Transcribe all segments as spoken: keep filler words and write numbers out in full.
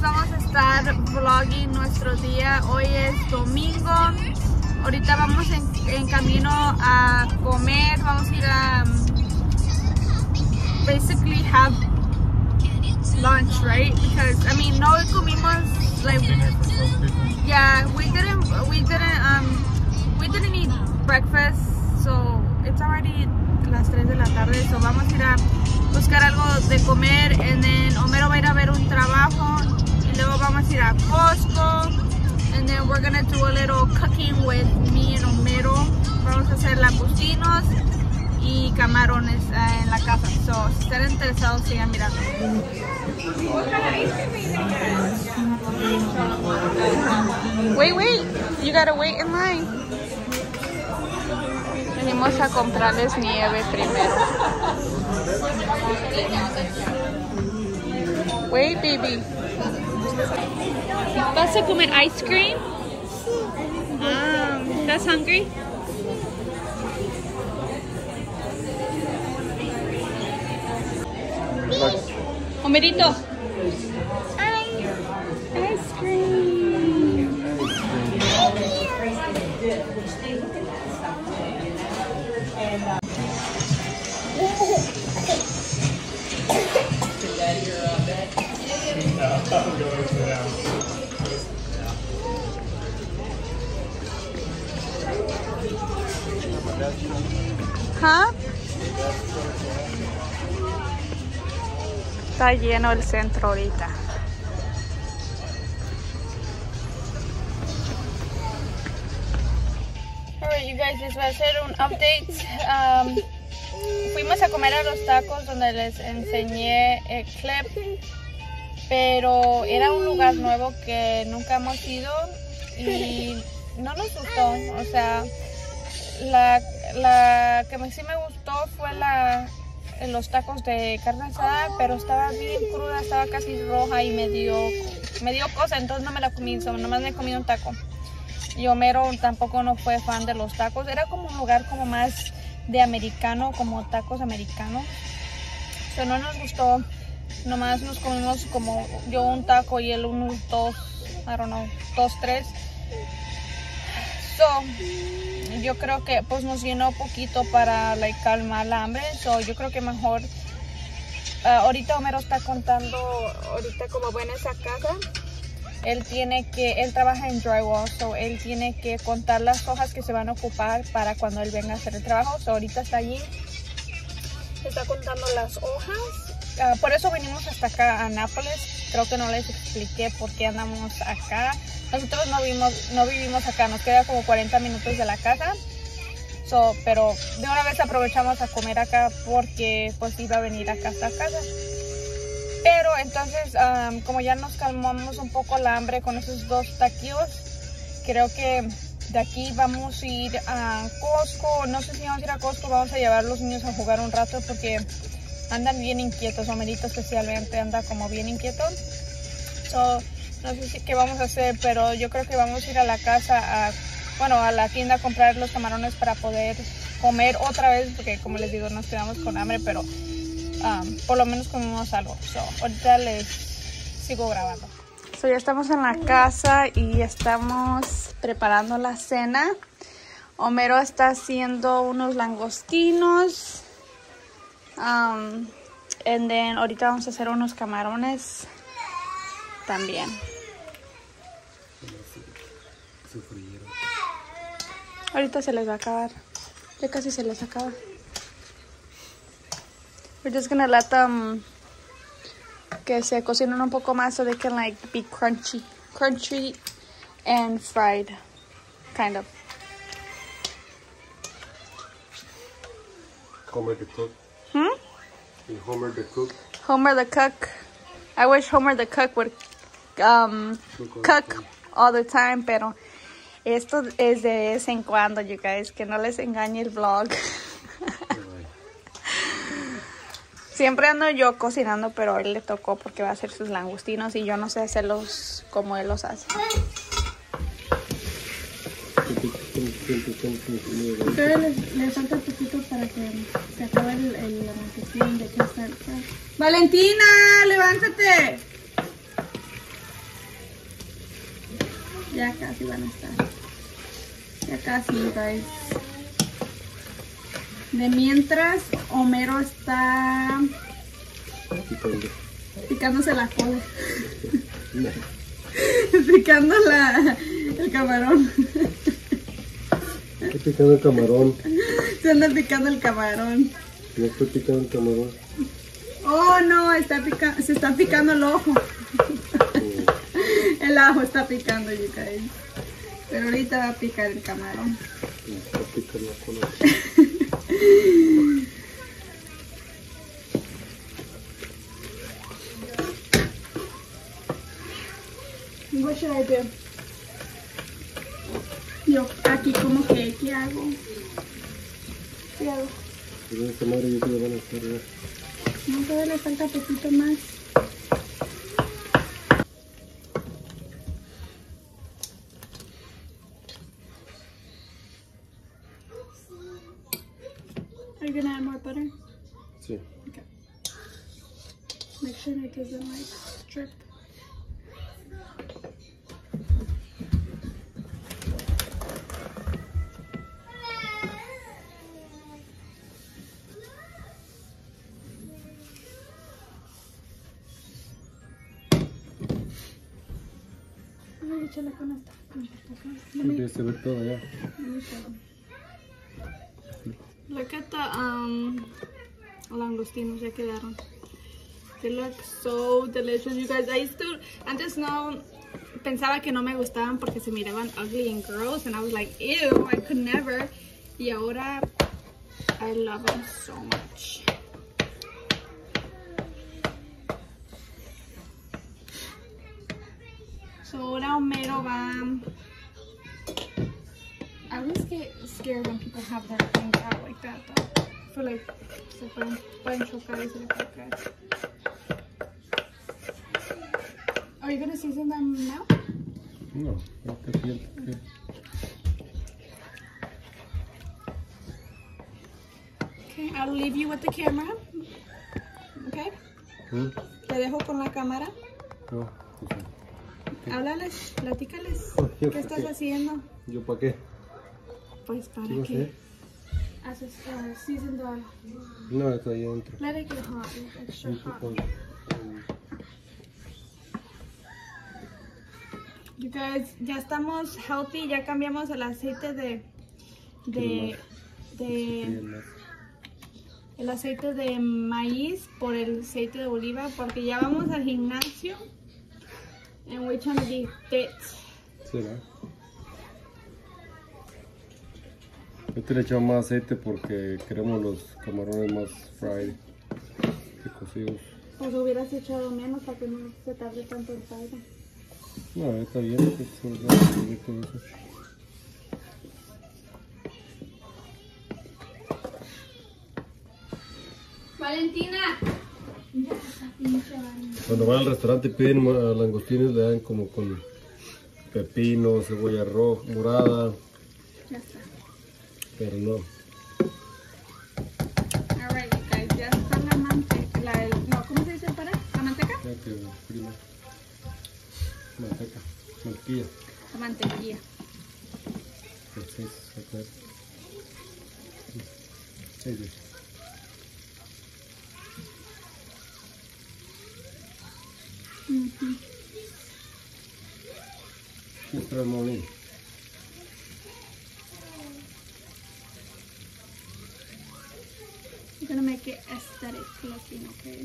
vamos a estar vlogging nuestro día. Hoy es domingo. Ahorita vamos en, en camino a comer. Vamos a ir a um, basically have lunch, right? Because I mean, no comimos like yeah, we didn't we didn't um we didn't eat breakfast, so it's already las tres de la tarde. So vamos a ir a buscar algo de comer, and then Homero va a ir a ver un trabajo, y luego vamos a ir a Costco, and then we're gonna do a little cooking with me and Homero. Vamos a hacer langostinos y camarones uh, en la casa. So si están interesados, sigan mirando. Wait, wait, you gotta wait in line. Venimos a comprarles nieve primero. Wait, baby. ¿Vas a comer ice cream? Ah, ¿estás hungry? Homerito. Ice cream. ¿Ah? Está lleno el centro ahorita. Alright, you guys, les voy a hacer un update. Um, fuimos a comer a los tacos donde les enseñé el clip, pero era un lugar nuevo que nunca hemos ido y no nos gustó. O sea, la, la que sí me gustó fue la los tacos de carne asada, pero estaba bien cruda, estaba casi roja y me dio, me dio cosa, entonces no me la comí, so, nomás me comí un taco. Y Homero tampoco no fue fan de los tacos, era como un lugar como más de americano, como tacos americanos. Pero no nos gustó, nomás nos comimos como yo un taco y él unos dos, I don't know, dos, tres. So, yo creo que pues nos llenó poquito para like, calmar la hambre. So, yo creo que mejor uh, ahorita Homero está contando, ahorita como va en esa casa, él tiene que, él trabaja en drywall, so él tiene que contar las hojas que se van a ocupar para cuando él venga a hacer el trabajo. So, ahorita está allí, está contando las hojas. Uh, por eso venimos hasta acá a Nápoles. Creo que no les expliqué por qué andamos acá. Nosotros no vivimos, no vivimos acá, nos queda como cuarenta minutos de la casa. So, pero de una vez aprovechamos a comer acá porque pues iba a venir acá hasta casa. Pero entonces, um, como ya nos calmamos un poco la hambre con esos dos taquillos, creo que de aquí vamos a ir a Costco. No sé si vamos a ir a Costco, vamos a llevar a los niños a jugar un rato porque andan bien inquietos. Homerito especialmente anda como bien inquieto. So, no sé si qué vamos a hacer, pero yo creo que vamos a ir a la casa, a, bueno, a la tienda a comprar los camarones para poder comer otra vez, porque como les digo, nos quedamos con hambre, pero um, por lo menos comimos algo. So, ahorita les sigo grabando. So, ya estamos en la casa y estamos preparando la cena. Homero está haciendo unos langostinos. Um, and then ahorita vamos a hacer unos camarones también. Ahorita se les va a acabar. Ya casi se les acaba. We're just gonna let them que se cocinen un poco más so they can like be crunchy, crunchy and fried, kind of. Homer the cook. Hmm? And Homer the cook. Homer the cook. I wish Homer the cook would um, cook all the time, pero esto es de vez en cuando, you guys, que no les engañe el vlog. Siempre ando yo cocinando, pero a él le tocó porque va a hacer sus langostinos y yo no sé hacerlos como él los hace. Pero le, le falta poquito para que se acabe el, el, la langostinos de Chester. Valentina, levántate. Ya casi van a estar. Ya casi, you guys. De mientras, Homero está Picando. picándose la cola. Picando la, el camarón. Estoy picando el camarón. Se anda picando el camarón. No estoy picando el camarón. Oh no, está pica se está picando el ojo. El ajo está picando, you guys. Pero ahorita va a picar el camarón. Me está picando la cola. What should I do? Yo aquí como que, ¿qué hago? ¿Qué hago? Pero esta madre yo creo que van a estar ya. No, todavía le falta poquito más. Are you gonna add more butter? Sí. Okay. Make sure it doesn't like drip. Ay, échale con esta. Con esta acá. Let me- Ya se ve todo ya. let me show them. Look at the um langostinos, ya quedaron. They look so delicious, you guys. I used to, antes no, pensaba que no me gustaban porque se miraban ugly and gross, and I was like, ew, I could never. Y ahora, I love them so much. So ahora Homero va. I always get scared when people have their things out like that, though. I feel like se pueden, pueden chocar y se les puede caer. Are you gonna season them now? No, no te siento que... Okay, I'll leave you with the camera. Okay? ¿Mm? Te dejo con la cámara. No, pues, Háblales, platícales. Oh, yo ¿Qué estás qué. haciendo? ¿yo para qué? Pues para ¿Qué va a que hacer? haces uh, season the. No, está ahí adentro. Let it get hot, extra Un hot. poco. You guys, ya estamos healthy, ya cambiamos el aceite de de de el aceite de maíz por el aceite de oliva porque ya vamos al gimnasio and we're trying to be fit. ¿Será? Este le echamos más aceite porque queremos los camarones más fried que cocidos. Pues hubieras echado menos para que no se tarde tanto el caldo. No, está bien, que se va a hacer todo eso. Valentina. Ya está pinche Valentina. Cuando van al restaurante y piden uh, langostinos, le dan como con pepino, cebolla roja, morada, Ya está. pero no. Alright, you guys, ya está la manteca, la, el- no, ¿cómo se dice para? ¿La manteca? Ya que prima. Manteca, mantequilla. La mantequilla. Así es, acá. Ahí ves. Mm-hmm. Just throw them all in. You're gonna make it aesthetic looking, okay?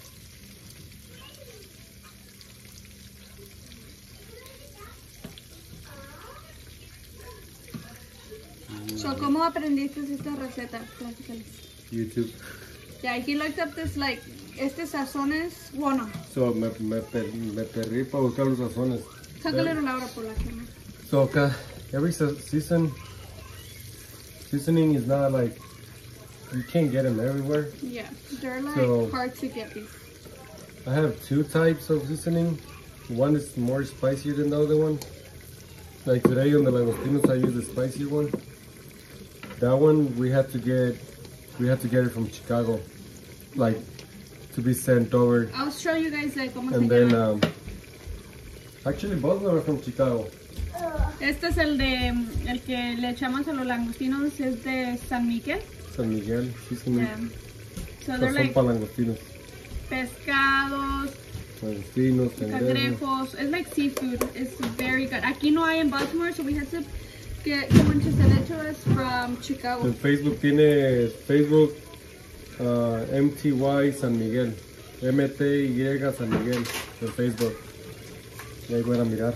So, ¿cómo aprendiste esta receta? Platícales. YouTube. Yeah, he looked up this, like, este sazón es, bueno, So, me, me, per- me perdí para buscar los sazones. sácale la hora por la cámara. So, acá, every se- season, seasoning is not like, you can't get them everywhere. Yeah, they're like So- hard to get these. I have two types of seasoning. One is more spicier than the other one. Like today on the langostinos, I use the spicier one. That one we had to get, we had to get it from Chicago, like to be sent over. I'll show you guys like cómo se And then, llama. um, actually both of them are from Chicago. Este es el de el que le echamos a los langostinos, es de San Miguel. San Miguel, sí, sí. Yeah. So Estos they're son like para langostinos. pescados, Langostinos, cangrejos. cangrejos. It's like seafood. It's very good. Aquí no hay en Baltimore, so we had to get someone to send it to us from Chicago. En Facebook tiene Facebook uh, M T Y San Miguel. M T Y San Miguel en Facebook. Y ahí van a mirar.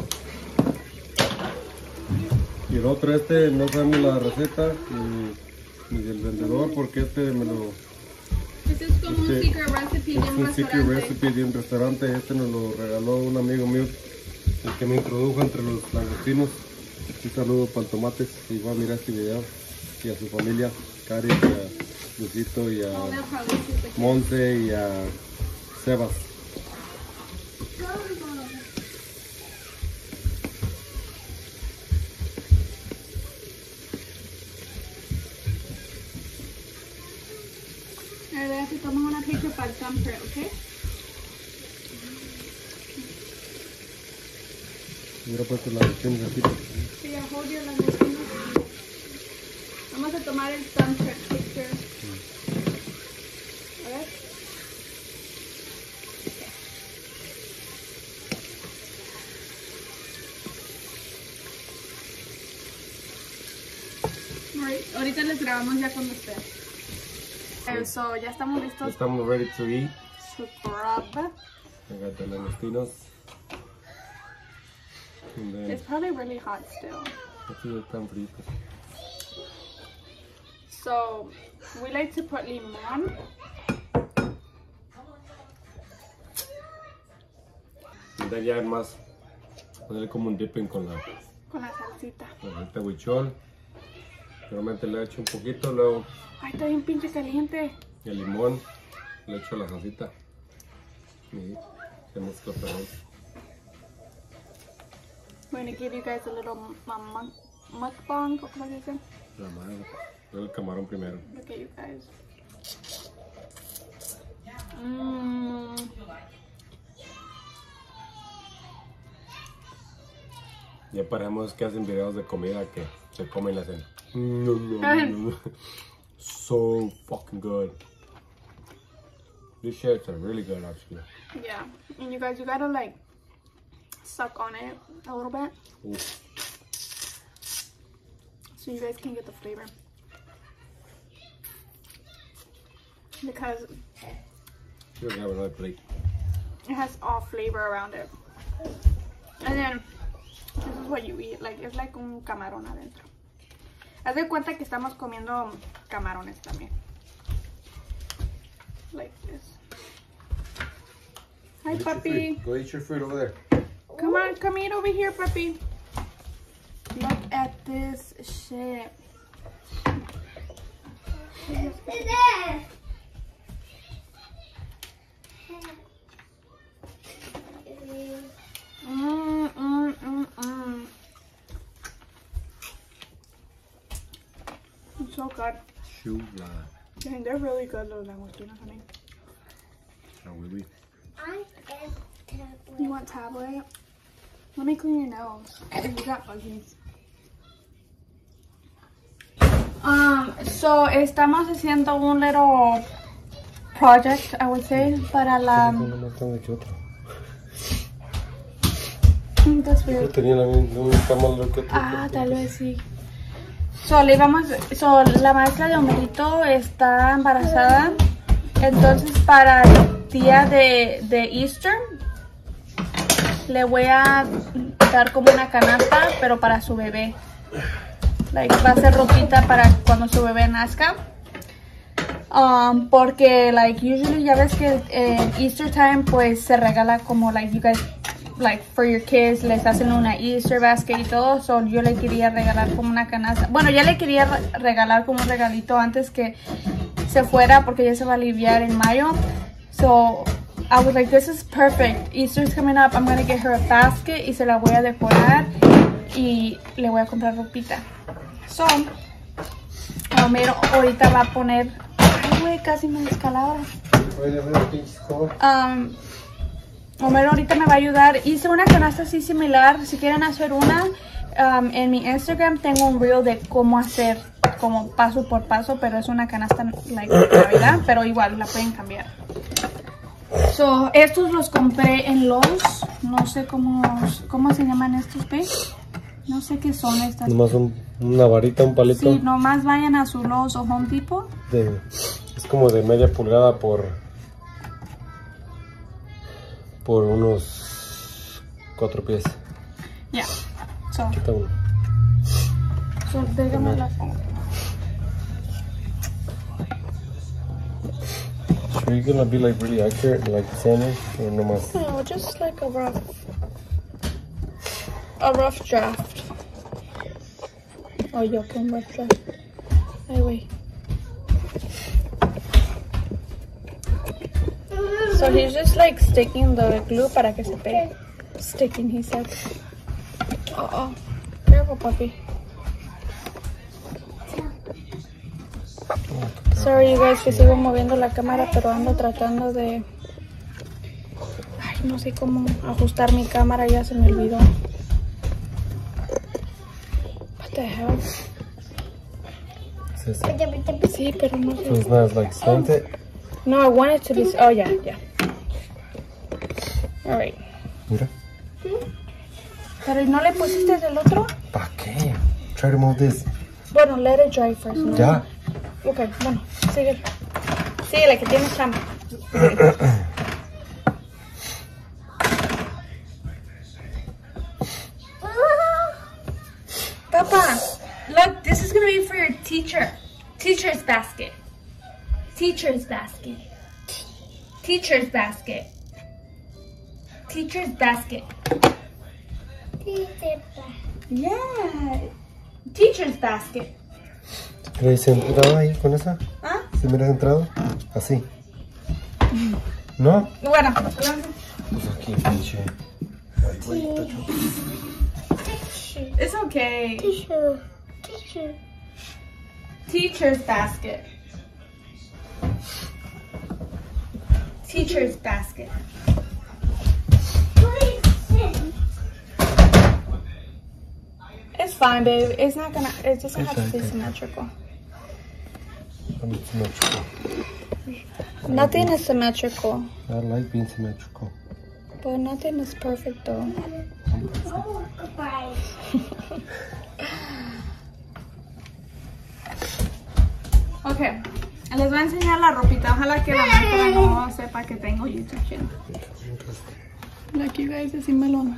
Y el otro este no sabemos la receta ni, ni del vendedor porque este me lo... Este es como un Este secret recipe de es un un secret restaurante. recipe de un restaurante. Este nos lo regaló un amigo mío, el que me introdujo entre los langostinos. Un saludo para el Tomates y va a mirar este video. Y a su familia, Cari, y a Lucito y a Oh, they'll probably choose it. Monte y a Sebas. A ver si tomas una picture para el thumbprint, ¿ok? Hubiera puesto las opciones aquí. Sí, a hold your langostinos. Vamos a tomar el thumbprint picture. A ver. Alright, ahorita les grabamos ya cuando esté. Eso, ya estamos listos. Estamos ready to eat. Su grab. Venga, los langostinos. And then, It's probably really hot still. aquí están fritos. So, we like to put limon. Y de allá más, ponerle como un dipping con la, Con la salsita. con el huichol. Normalmente le echo un poquito, luego Ay, está bien pinche caliente. el limón, le echo la salsita. Y se mezcla todo. I'm gonna give you guys a little muk- mukbang, o como se dice. La madre. El camarón primero. Look at you guys. Mmm. Ya paramos que hacen videos de comida que se comen y la hacen. So fucking good. These shirts are really good actually. Yeah, and you guys, you gotta like suck on it a little bit Ooh. so you guys can get the flavor. Because Here we have another plate. it has all flavor around it. And then this is what you eat. Like, it's like un camarón adentro. Haz de cuenta que estamos comiendo camarones también. Like this. Hi, puppy. Go eat your food over there. Come on, come eat over here, puppy. Look at this shit. Mm, mm, mm, mm. It's so good. Chula. Dang, they're really good, those langostinos, honey. How will we? I am tablet. You want tablet? Let me clean your nose. You got buggies. Um, so estamos haciendo un little project, I would say, para la... That's weird. Tenía la misma malo que Ah, tal vez sí. So, le vamos, so, la maestra de Homerito está embarazada. Entonces, para el día de, de Easter, le voy a dar como una canasta, pero para su bebé. Like, va a ser ropita para cuando su bebé nazca. Um, porque, like, usually ya ves que en Easter time, pues, se regala como, like, you guys, like, for your kids, les hacen una Easter basket y todo. So, yo le quería regalar como una canasta. Bueno, ya le quería re regalar como un regalito antes que se fuera, porque ya se va a aliviar en mayo. So, I was like, this is perfect. Easter's coming up, I'm gonna get her a basket y se la voy a decorar y le voy a comprar ropita. So, Homero ahorita va a poner... Ay, güey, casi me descalabra. Um, Homero ahorita me va a ayudar. Hice una canasta así similar. Si quieren hacer una, um, en mi Instagram tengo un reel de cómo hacer, como paso por paso, pero es una canasta like Navidad, pero igual la pueden cambiar. So, estos los compré en Lowe's. No sé cómo, cómo se llaman estos, ¿ves? No sé qué son estas. Nomás un, una varita, un palito. Sí, nomás vayan a su Lowe's o Home Depot. De, es como de media pulgada por por unos cuatro pies. Ya. Yeah. So, Quita uno. So, déjame la pongo. Are you gonna be like really accurate, like center, or no más? No, just like a rough, a rough draft. Oh, yo con rough draft. Ay, wait. So he's just like sticking the glue para que se pegue. Sticking, he said. Uh oh, careful, puppy. Sorry, you guys, que sigo moviendo la cámara, pero ando tratando de... Ay, no sé cómo ajustar mi cámara, ya se me olvidó. What the hell? Sí, sí. Sí, pero no sé. So it's not like slanted. No, I want it to be... Oh, yeah, yeah. Alright. Mira. ¿Pero no le pusiste el otro? ¿Para qué? Try to move this. Bueno, let it dry first, ¿no? Ya. Ok, bueno, síguele. Síguele, que tienes chamba. Papa, look, this is gonna be for your teacher. Teacher's basket. Teacher's basket. Teacher's basket. Teacher's basket. Yeah. Teacher's basket. ¿Te hubieras entrado ahí con esa? ¿Ah? ¿Se me hubieras entrado? Así. ¿No? Bueno. Pues aquí, pinche. It's okay. Tissue. Tissue. Teacher's basket. Teacher's basket. It's fine, babe. It's not gonna. It doesn't have to be symmetrical. Symmetrical. Nothing is symmetrical, I like being symmetrical. but nothing is perfect though. Oh, goodbye. Okay, les voy a enseñar la ropita. Ojalá que la maestra no sepa que tengo YouTube channel. Like you guys, así me lo.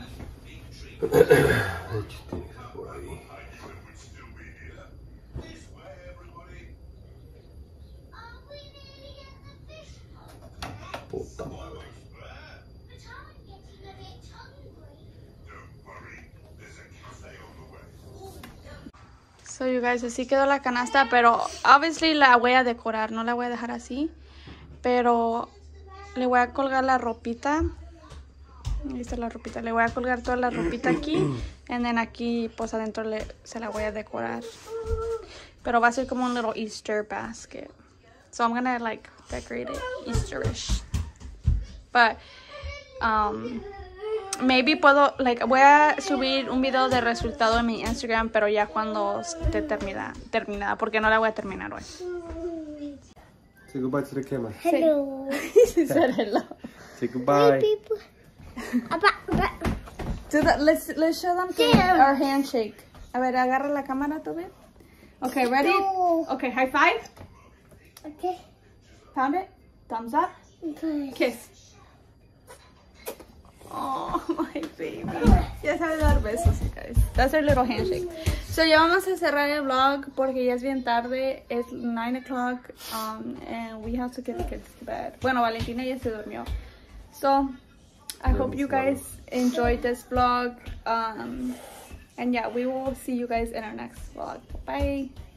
Puta madre. So you guys, así quedó la canasta, pero obviously la voy a decorar, no la voy a dejar así, pero le voy a colgar la ropita. Ahí está la ropita, le voy a colgar toda la ropita aquí, y then aquí pues adentro le, se la voy a decorar, pero va a ser como un little Easter basket. So I'm gonna like decorate it Easterish, but um maybe puedo, like, voy a subir un video de resultado en mi Instagram, pero ya cuando esté terminada, terminada, porque no la voy a terminar hoy. Say goodbye to the camera. Hello. She said hello. Say goodbye. People. Do that, let's, let's show them to our handshake. A ver, agarra la cámara, tú ves. Okay, ready? No. Okay, high five. Okay. Pound it. Thumbs up. Okay. Kiss. Oh, my baby. Ya sabe dar besos, you guys. That's our little handshake. So, ya vamos a cerrar el vlog porque ya es bien tarde. Es nine o'clock um, and we have to get the kids to bed. Bueno, Valentina ya se durmió. So, I hope you guys enjoyed this vlog. Um, and yeah, we will see you guys in our next vlog. Bye.